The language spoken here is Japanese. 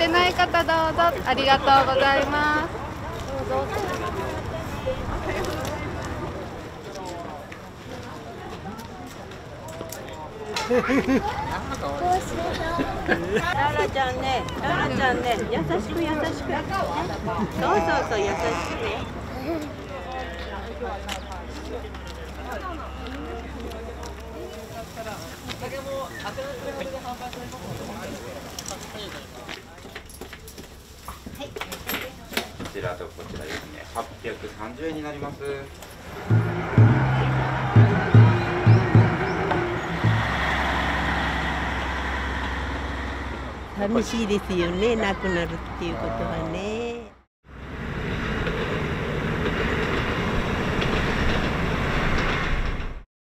ってない方どうぞ。ありがとうございます。どうぞ。 ララちゃんね、ララちゃんね、優しく優しく。そうそうそう、優しくね。 こちらとこちらですね、830円になります。 寂しいですよね、なくなるっていうことはね。